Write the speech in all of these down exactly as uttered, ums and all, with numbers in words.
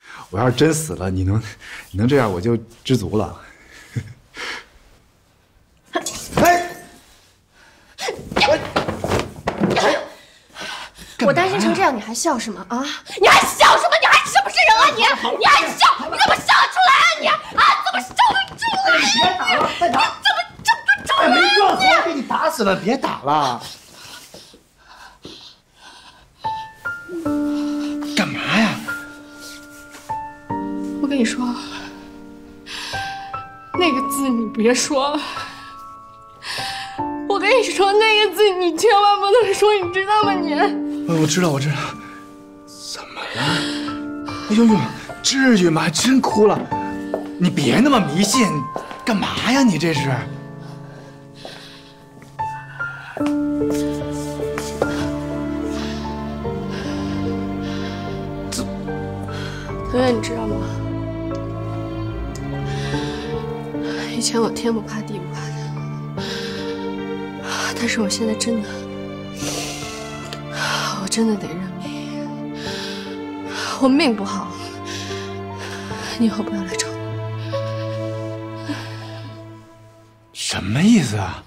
我要是真死了，你能你能这样，我就知足了。哎！ 我担心成这样，你还笑什么啊？你还笑什么？你还是不是人啊你？你还笑？你怎么笑得出来啊你？啊，怎么笑得出来？ 别打了，再打！ 你怎么笑得出来？ 没用，我给你打死了，别打了。干嘛呀？ 我跟你说，那个字你别说了。我跟你说，那个字你千万不能说，你知道吗你？ 我知道，我知道。怎么了？哎呦呦，至于吗？还真哭了。你别那么迷信，干嘛呀？你这是？ 腾远，你知道吗？以前我天不怕地不怕的，但是我现在真的，我真的得认命。我命不好，你以后不要来找我。 什么意思啊？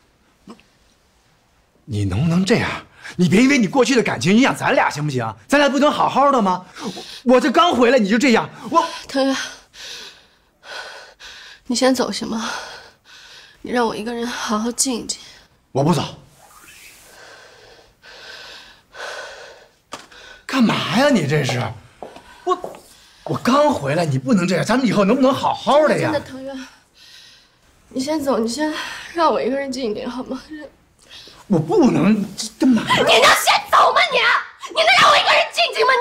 你能不能这样？你别因为你过去的感情影响咱俩行不行？咱俩不能好好的吗？我我这刚回来你就这样，我腾远，你先走行吗？你让我一个人好好静一静。 我不走。干嘛呀？你这是？我我刚回来，你不能这样，咱们以后能不能好好的呀？ 真的，腾远，你先走，你先让我一个人静一点好吗？ 我不能，干嘛？ 你能先走吗你？你能让我一个人静静吗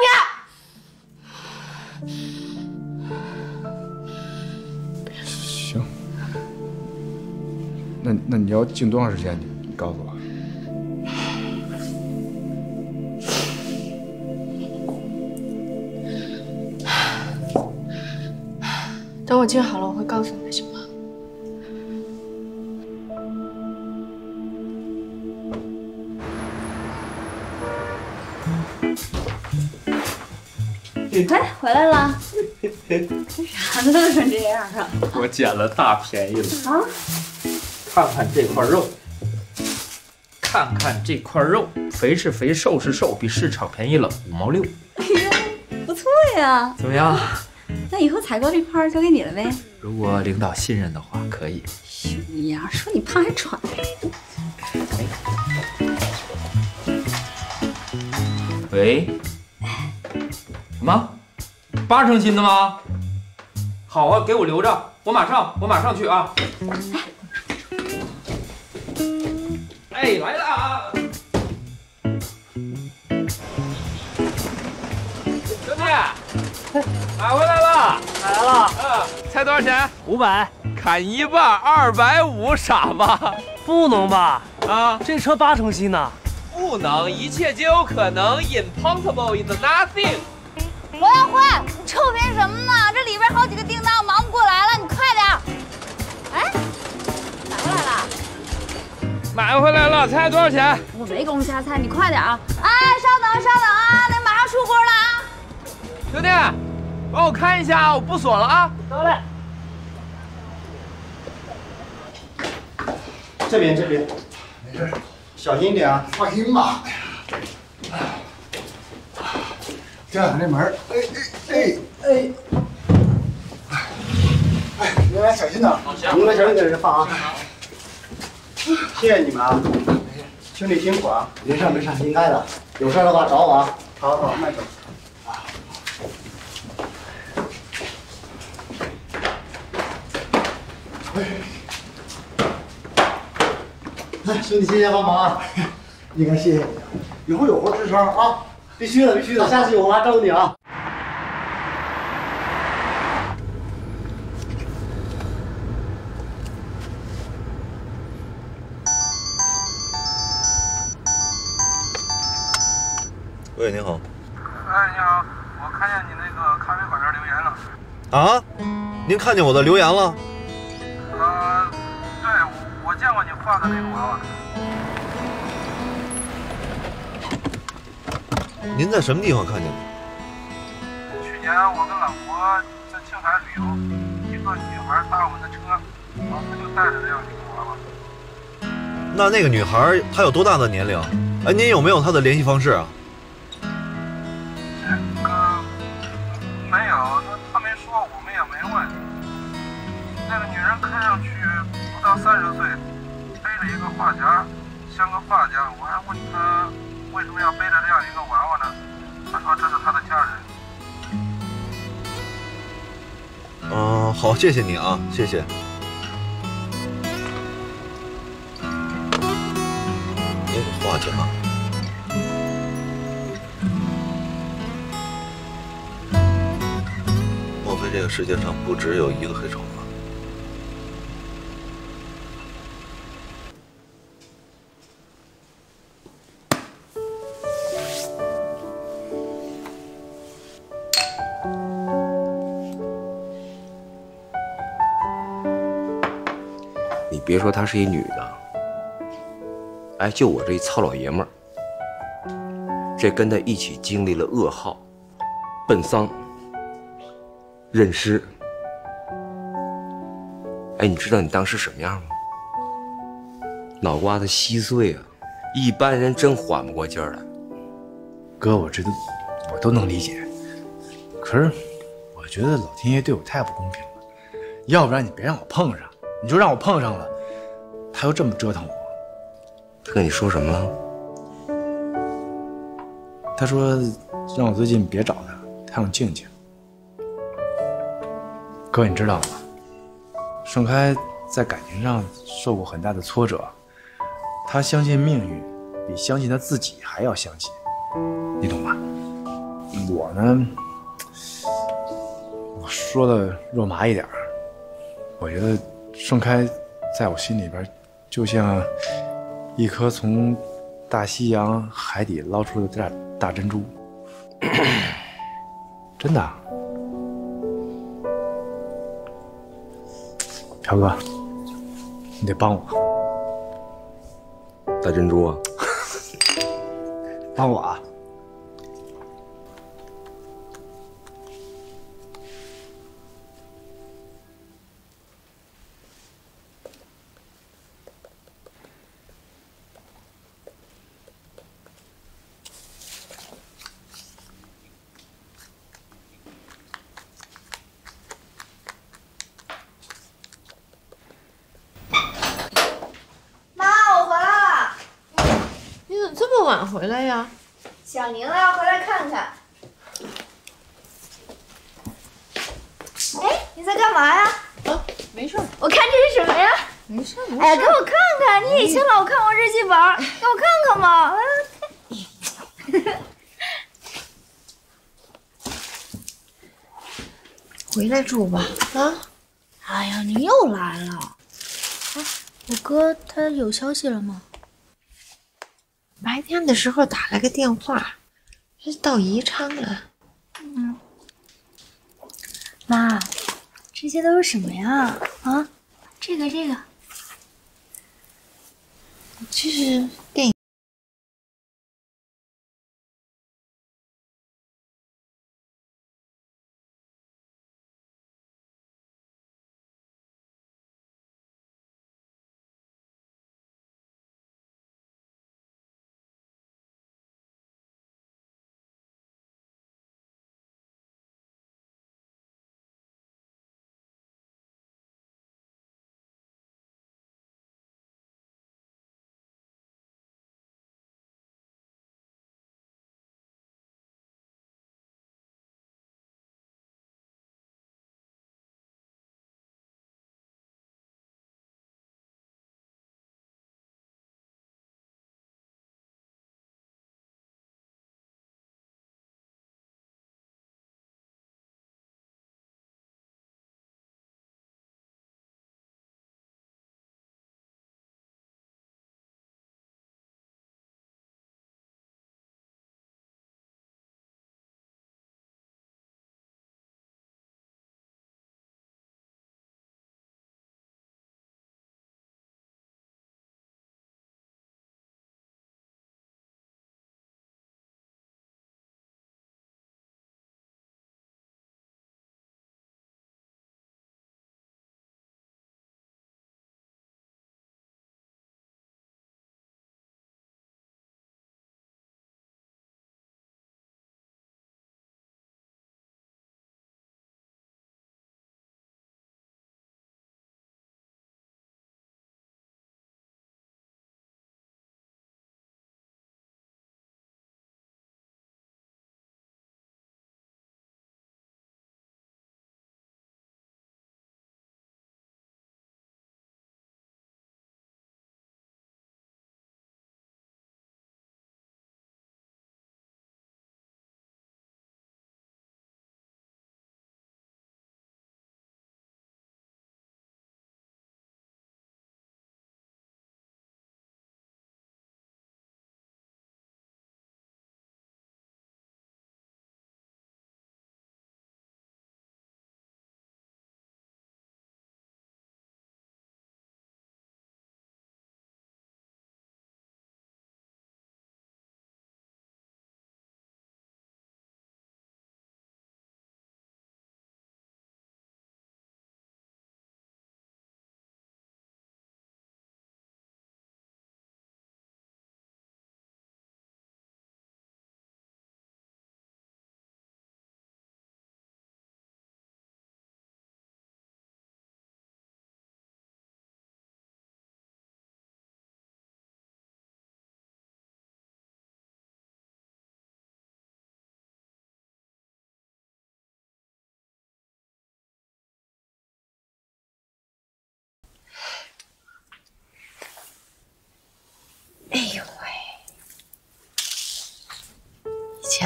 你？行，那那你要静多长时间？你你告诉我。 等我静好了，我会告诉你的，行吗？ 哎，回来了！啥呢？都成这样啊！ 我捡了大便宜了啊！看看这块肉，看看这块肉，肥是肥，瘦是瘦，比市场便宜了五毛六。 哎呦，不错呀！ 怎么样？ 那以后采购这块儿交给你了呗？ 如果领导信任的话，可以。 兄弟呀，说你胖还喘。 喂。什么？八成新的吗？好啊，给我留着，我马上，我马上去啊！哎，来了啊！兄弟，买回来了， 买来了。 嗯，猜多少钱？ 五百。 砍一半，二百五，傻吧？ 不能吧？ 啊， 这车八成新呢。 不能，一切皆有可能。Impossible is nothing。 罗耀辉，你臭贫什么呢？这里边好几个订单，我忙不过来了，你快点。哎，买回来了。 买回来了，猜多少钱？ 我没工夫瞎猜，你快点啊！哎，稍等稍等啊，那马上出锅了啊！ 兄弟，帮我看一下，我不锁了啊。 得嘞。 这边这边， 没事， 小心点啊！ 放心吧。这样这门，哎哎哎哎，哎，你俩小心点， 你们小心点放啊！谢谢你们啊，兄弟辛苦啊！ 没事没事，应该的。有事的话找我啊。 好好，慢走。 哎，兄弟谢谢帮忙啊！应该谢谢你，以后有活支撑啊！必须的必须的，下次有活还照顾你啊！ 喂，您好。 哎，你好，我看见你那个咖啡馆这留言了。 啊？您看见我的留言了？ 呃，对，我我见过你画的那个娃娃。 您在什么地方看见的？ 去年前我跟老婆在青海旅游，一个女孩搭我们的车，老婆就带着这样一个娃娃。 那那个女孩她有多大的年龄？哎，您有没有她的联系方式啊？ 这个没有，那她没说，我们也没问。那个女人看上去不到三十岁，背着一个发夹，像个发夹。我还问她为什么要背着这样一个娃娃呢？她说这是她的家人。 嗯，好，谢谢你啊，谢谢。一个画家，莫非这个世界上不只有一个黑丑吗？ 你别说她是一女的，哎，就我这一糙老爷们儿，这跟她一起经历了噩耗、奔丧、认尸。哎，你知道你当时什么样吗？脑瓜子稀碎啊，一般人真缓不过劲儿来。 哥，我这都我都能理解，可是我觉得老天爷对我太不公平了。要不然你别让我碰上，你就让我碰上了，他又这么折腾我。 他跟你说什么了？ 他说让我最近别找他，他想静静。哥，你知道吗？盛开在感情上受过很大的挫折，他相信命运，比相信他自己还要相信，你懂吧？我呢，我说的肉麻一点，我觉得盛开在我心里边就像一颗从大西洋海底捞出的大大珍珠，真的。朴哥，你得帮我， 大珍珠啊， 帮我啊！ 这么晚回来呀？ 小宁要回来看看。哎，你在干嘛呀？ 啊，没事。 我看这是什么呀？ 没事，没事。 哎，给我看看，你以前老看我日记本，给我看看嘛。 回来住吧。啊？ 哎呀，你又来了。哎，我哥他有消息了吗？ 白天的时候打了个电话，这到宜昌了。 嗯，妈，这些都是什么呀？啊，这个这个， 这是电影。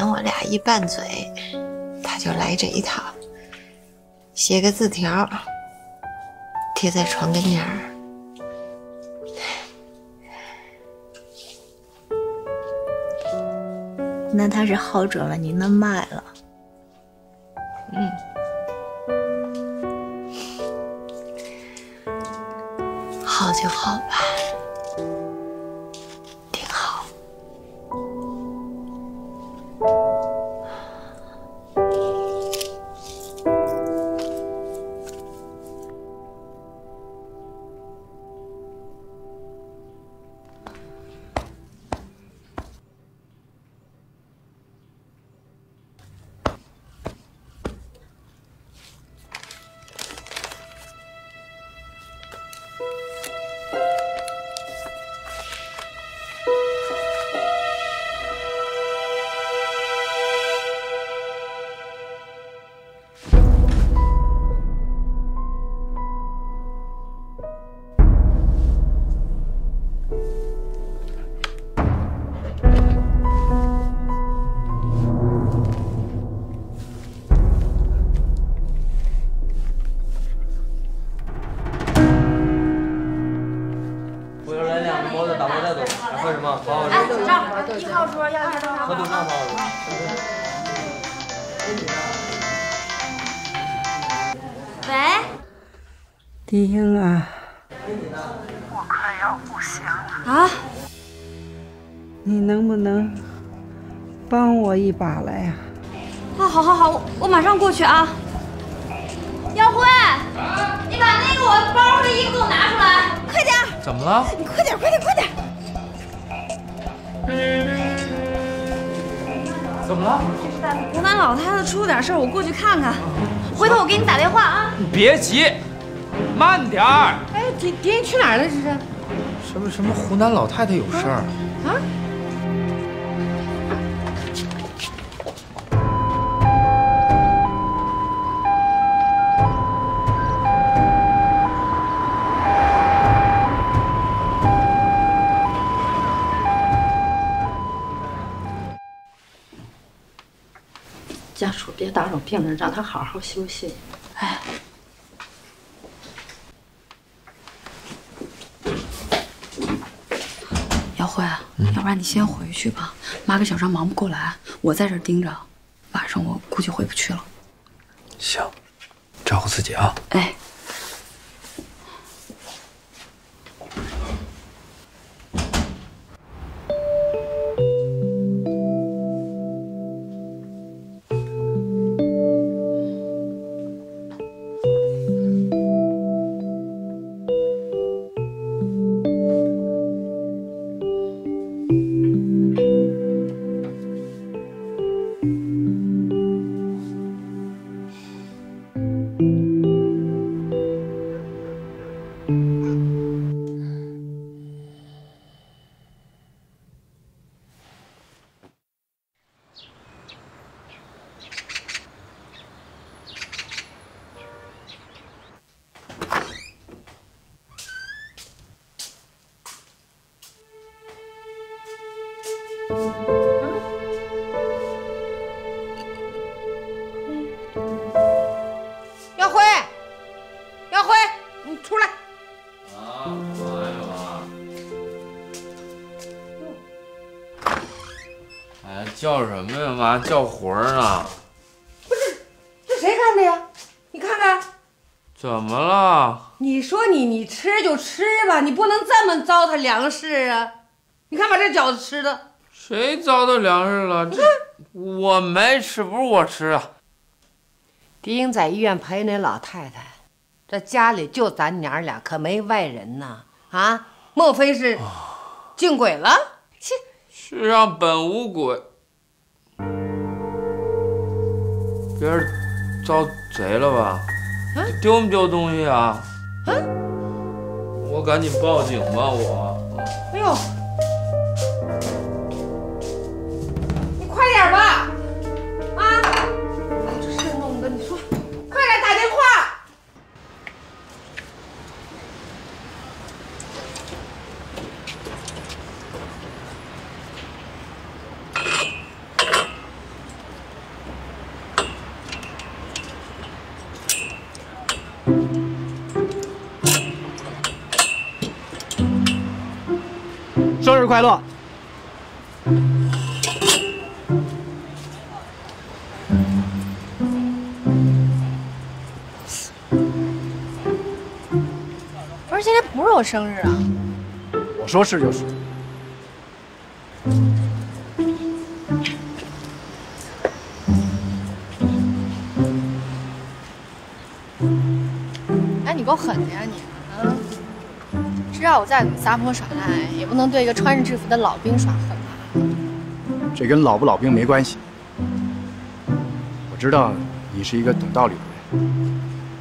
嫌我俩一拌嘴，他就来这一套，写个字条，贴在床跟前儿。 那他是好准了您的脉了。 嗯。好就好吧，挺好。 迪英啊， 我快要不行了啊！你能不能帮我一把来呀？ 啊，好好好，我我马上过去啊。耀辉，你把那个我的包和衣服给我拿出来，快点！ 怎么了？ 你快点，快点，快点！ 怎么了？ 湖南老太太出了点事儿，我过去看看。回头我给你打电话啊。 你别急。慢点儿！ 哎，迪迪英去哪儿了？这是？ 什么什么湖南老太太有事儿啊？ 家属别打扰病人，让他好好休息。哎。耀辉，嗯、要不然你先回去吧，妈跟小张忙不过来，我在这儿盯着，晚上我估计回不去了。 行，照顾自己啊。 哎。 耀辉，耀辉，你出来！ 啊，妈呀妈！哎，叫什么呀妈？叫魂儿呢？ 不是，这谁干的呀？你看看。 怎么了？ 你说你你吃就吃吧，你不能这么糟蹋粮食啊！你看把这饺子吃的。 谁糟蹋粮食了？这我没吃，不是我吃啊。 迪英在医院陪那老太太，这家里就咱娘俩，可没外人呐！啊，莫非是进鬼了？切！ 世上本无鬼，别人遭贼了吧？ 啊、 丢没丢东西啊？ 嗯、啊， 我赶紧报警吧，我。 哎呦！你快点吧！啊！这事弄的，你说，快点打电话！ 快乐！ 不是今天不是我生日啊！ 我说是就是。 哎，你够狠的呀你！啊，知道我再怎么撒泼耍赖，也不能对一个穿着制服的老兵耍狠吧？ 这跟老不老兵没关系。我知道你是一个懂道理的人。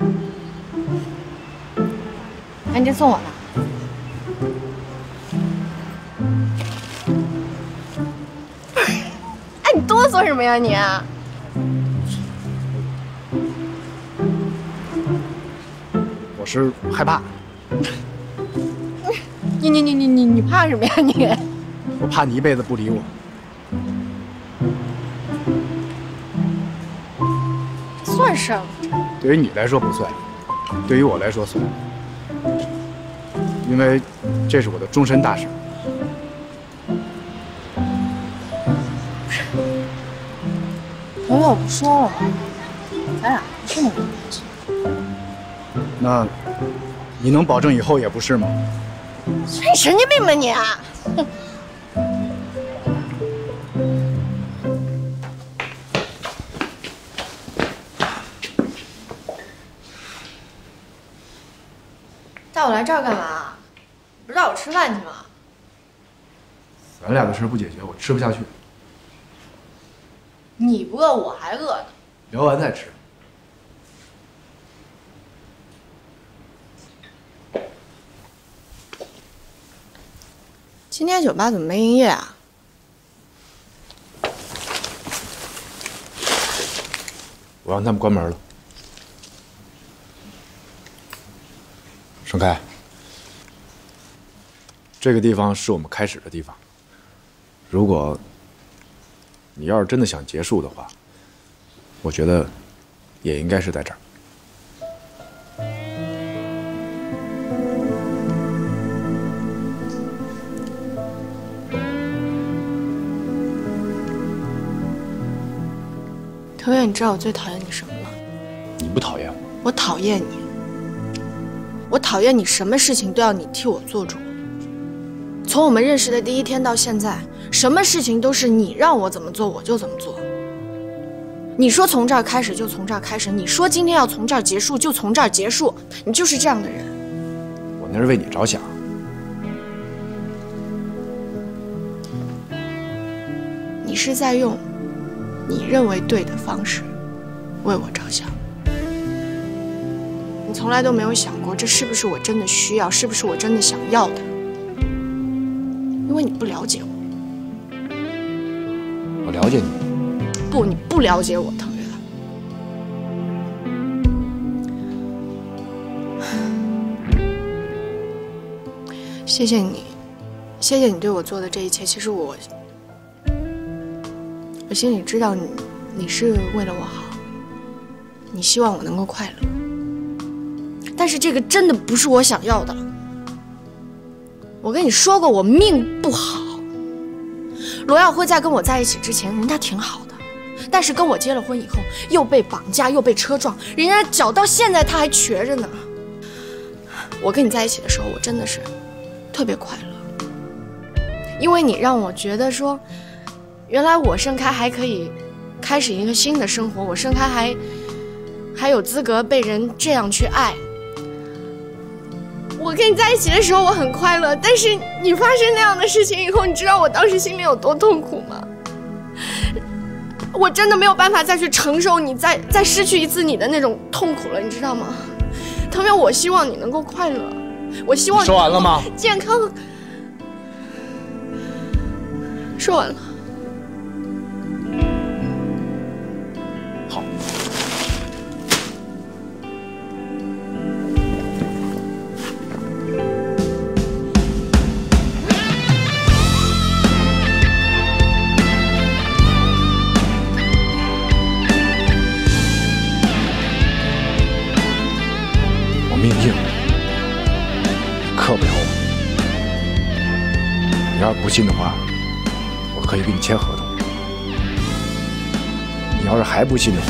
哎，你这送我的。哎，你哆嗦什么呀你？ 我是害怕。 你你你你你你怕什么呀你？ 我怕你一辈子不理我。 算事儿吗？ 对于你来说不算，对于我来说算，因为这是我的终身大事。 朋友，我不说了吗？咱俩不是那么关系。 那，你能保证以后也不是吗？ 你神经病吧你！哼。带我来这儿干嘛？不是带我吃饭去吗？ 咱俩的事不解决，我吃不下去。 你不饿，我还饿呢。 聊完再吃。 今天酒吧怎么没营业啊？ 我让他们关门了。盛开，这个地方是我们开始的地方。如果你要是真的想结束的话，我觉得也应该是在这儿。 腾远，你知道我最讨厌你什么吗？ 你不讨厌我？ 我讨厌你。我讨厌你什么事情都要你替我做主。从我们认识的第一天到现在，什么事情都是你让我怎么做我就怎么做。你说从这儿开始就从这儿开始，你说今天要从这儿结束就从这儿结束，你就是这样的人。 我那是为你着想。 你是在用你认为对的方式为我着想。你从来都没有想过这是不是我真的需要，是不是我真的想要的，因为你不了解我。 我了解你。 不，你不了解我，腾远。谢谢你，谢谢你对我做的这一切。其实我，我心里知道你，你是为了我好，你希望我能够快乐。但是这个真的不是我想要的。我跟你说过，我命不好。罗耀辉在跟我在一起之前，人家挺好的，但是跟我结了婚以后，又被绑架，又被车撞，人家脚到现在他还瘸着呢。我跟你在一起的时候，我真的是特别快乐，因为你让我觉得说，原来我盛开还可以开始一个新的生活，我盛开还还有资格被人这样去爱。我跟你在一起的时候我很快乐，但是你发生那样的事情以后，你知道我当时心里有多痛苦吗？我真的没有办法再去承受你再再失去一次你的那种痛苦了，你知道吗？腾远，我希望你能够快乐，我希望你说完了吗？ 健康。说完了。 好。命硬，克不了我。你要是不信的话，我可以跟你签合同。你要是还不信的话，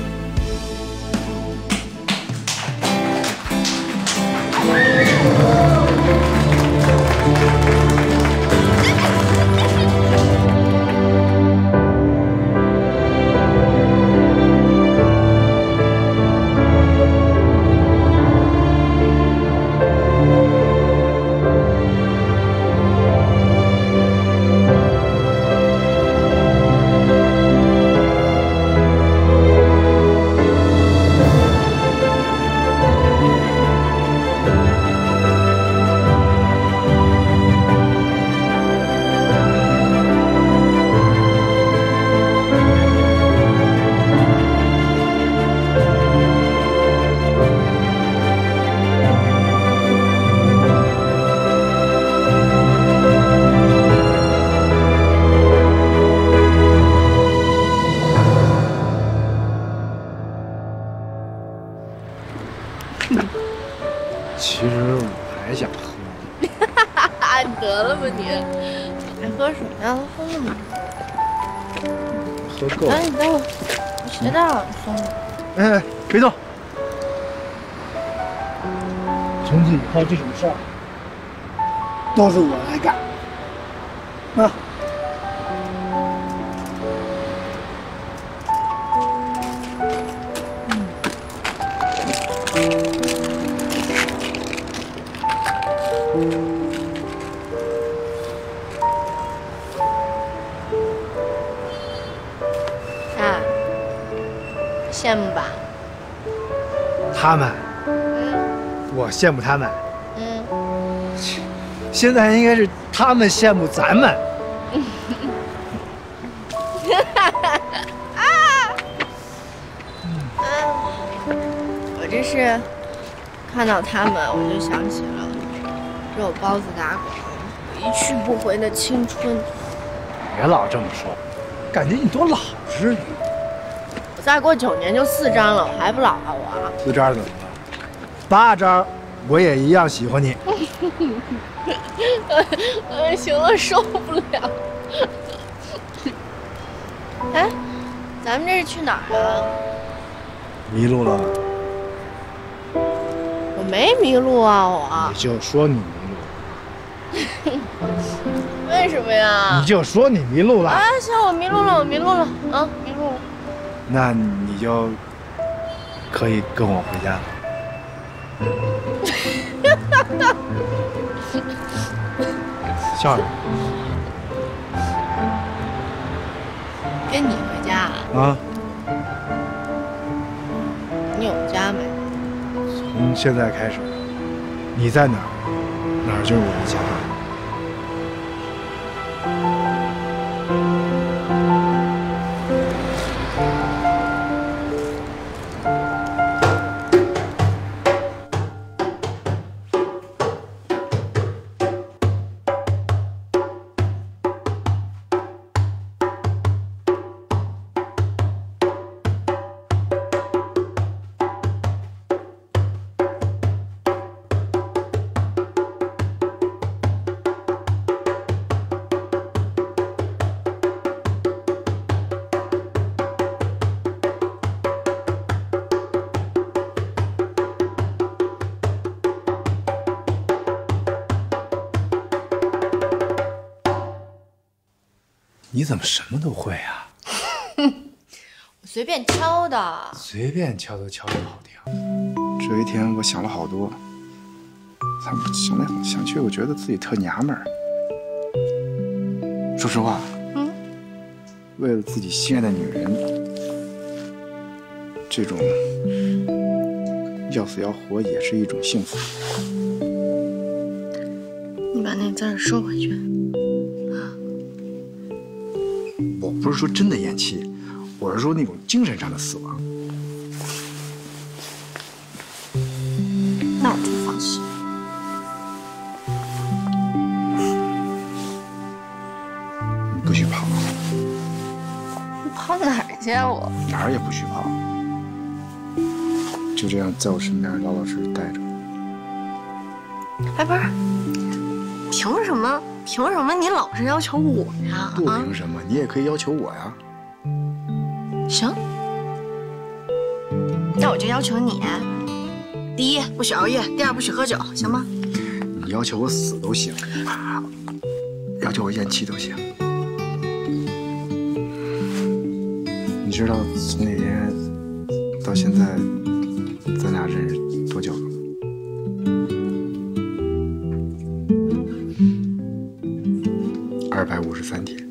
其实我还想喝。 得了吧你，还喝什么呀？喝那么多。 喝够了。 哎，你等会儿，我鞋带让你松了。 哎，别动。从此以后这种事儿都是我来干。啊。 啊，羡慕吧？ 他们， 嗯我羡慕他们。 嗯。 现在应该是他们羡慕咱们。 啊！我这是看到他们，我就想起了肉包子打滚、一去不回的青春。 别老这么说，感觉你多老至于。 我再过九年就四张了，我还不老啊我？ 四张怎么了？八张，我也一样喜欢你。 哎，行了，受不了。哎，咱们这是去哪儿啊？ 迷路了？ 我没迷路啊，我。 你就说你迷路。 为什么呀？ 你就说你迷路了。 啊，行，我迷路了，我迷路了，啊，迷路了。 那你就可以跟我回家了。笑什么？ 跟你回家啊？ 啊？ 你有家没？ 从现在开始，你在哪儿，哪儿就是我的家。你怎么什么都会啊？ 我随便敲的。 随便敲都敲得好听。这一天我想了好多，但我想来想去，我觉得自己特娘们儿。说实话， 嗯， 为了自己心爱的女人，这种要死要活也是一种幸福。 你把那字儿收回去。 我不是说真的咽气，我是说那种精神上的死亡。 那我就放心。 你不许跑！ 你跑哪儿去啊？我哪儿也不许跑，就这样在我身边老老实实待着。 哎，不是，凭什么凭什么你老是要求我呀？ 不凭什么，你也可以要求我呀。 行，那我就要求你：第一，不许熬夜；第二，不许喝酒，行吗？ 你要求我死都行，要求我咽气都行。你知道从那天到现在，咱俩认识多久了吗？二百五十三天。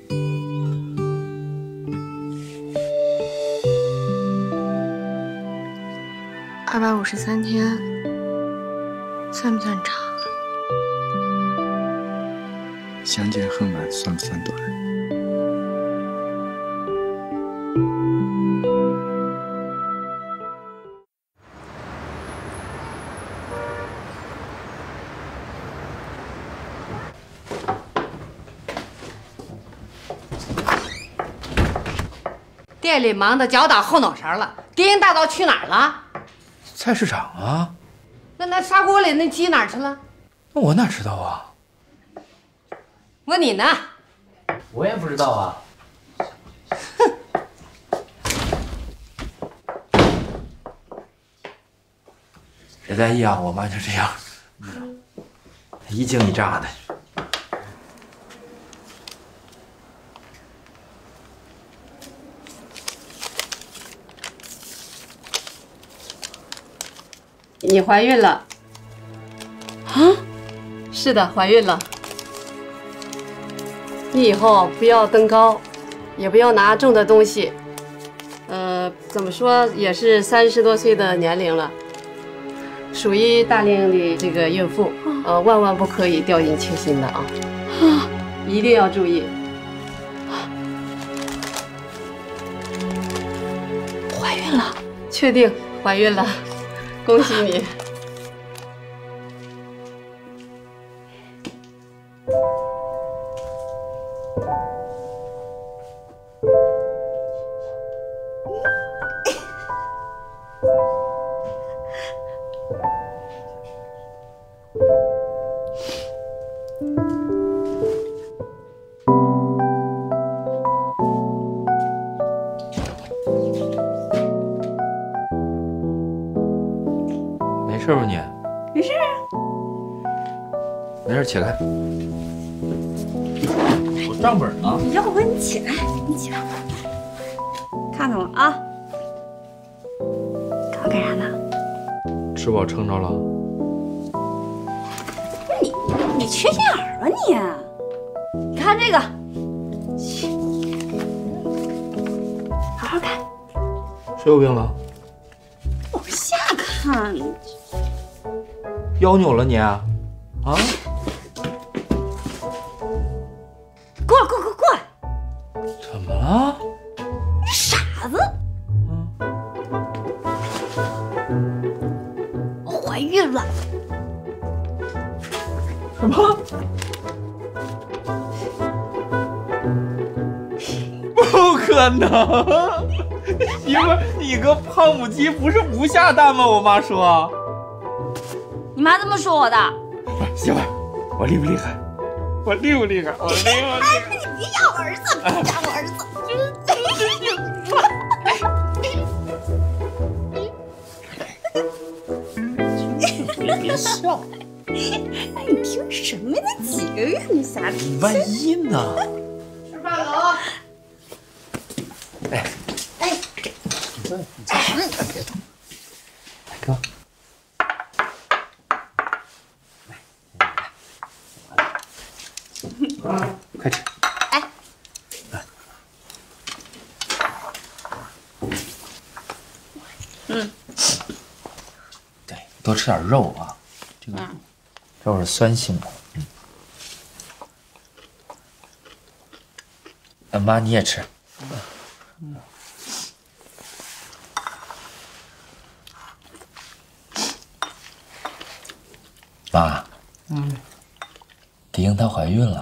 二百五十三天，算不算长？ 相见恨晚算不算短？ 店里忙得脚打后脑勺了，蝶音大道去哪儿了？ 菜市场啊。 那那砂锅里那鸡哪儿去了？ 那我哪知道啊？ 问你呢。 我也不知道啊。 别在意啊，我妈就这样，一惊一乍的。 你怀孕了？啊？是的，怀孕了。你以后不要登高，也不要拿重的东西。呃，怎么说也是三十多岁的年龄了，属于大龄的这个孕妇，呃，万万不可以掉以轻心的啊！啊，一定要注意。怀孕了？确定怀孕了。恭喜你！ 没事吧你？ 没事啊。 没事，起来。我账本呢？ 要不你起来，你起来，看看我啊。干嘛干啥呢？ 吃饱撑着了？ 你你缺心眼儿吧你？你看这个，好好看。 谁有病了？ 往下看。 腰扭了你？啊？ 过来过来过来过来！ 怎么了？ 你傻子！我怀孕了。 什么？不可能！媳妇儿，你个胖母鸡不是不下蛋吗？我妈说。 你妈这么说我的？ 媳妇儿，我厉不厉害？我厉不厉害？我厉不厉害？ 哎，你别压我儿子，别压我儿子！ 别别笑！ 哎，你听什么呀？那几个月你瞎提？ 万一呢？ 吃饭了啊！ 哎哎， 你这你这别动！来哥。快吃！ 哎，嗯， 对，多吃点肉啊，这个肉是酸性的。嗯，呃，妈你也吃。嗯。妈。嗯。迪英她怀孕了。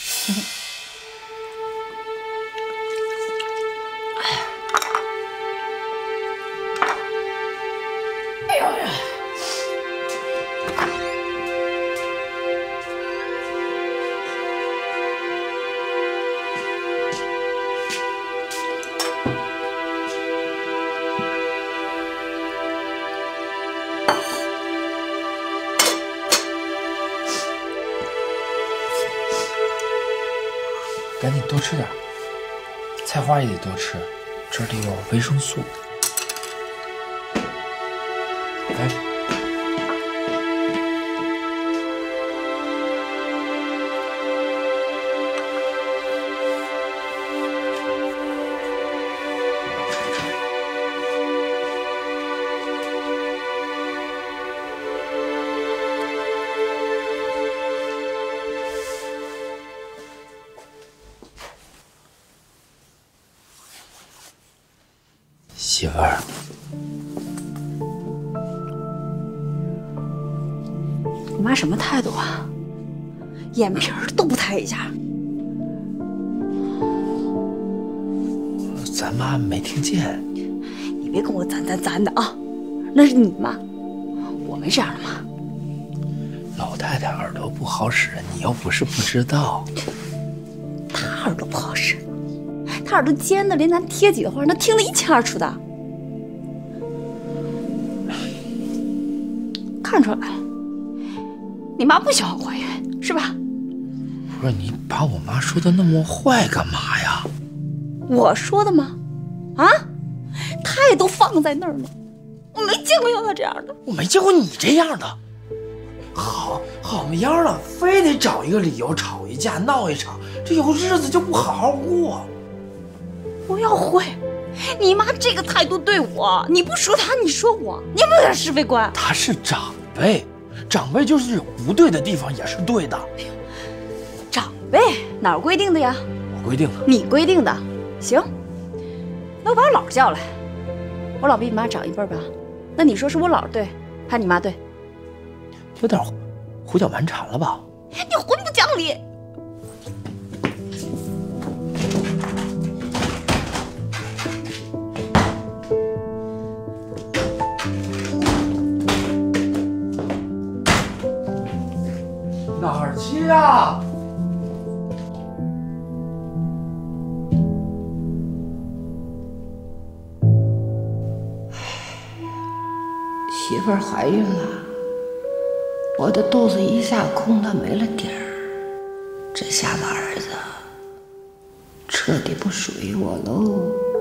哎呦呀！ 赶紧多吃点，菜花也得多吃，这里有维生素。来。媳妇儿， 你妈什么态度啊？眼皮儿都不抬一下。 咱妈没听见。 你别跟我攒攒攒的啊，那是你妈，我没这样的妈。 老太太耳朵不好使，你又不是不知道。 她耳朵不好使，她耳朵尖的，连咱贴几个话，那听得一清二楚的。看出来了，你妈不喜欢怀孕是吧？ 不是你把我妈说的那么坏干嘛呀？ 我说的吗？啊，态度放在那儿呢，我没见过像她这样的。 我没见过你这样的。好好么样了，非得找一个理由吵一架闹一场，这有日子就不好好过。 我要会，你妈这个态度对我，你不说她，你说我，你有没有点是非观？ 她是长辈，长辈就是有不对的地方也是对的。 长辈哪儿规定的呀？ 我规定的。 你规定的。行，那我把我姥叫来。我姥比你妈长一辈吧？那你说是我姥对，还是你妈对？ 有点胡搅蛮缠了吧？ 你混不讲理！ 哪儿去啊？ 媳妇儿怀孕了，我的肚子一下空的没了底儿，这下子儿子彻底不属于我喽。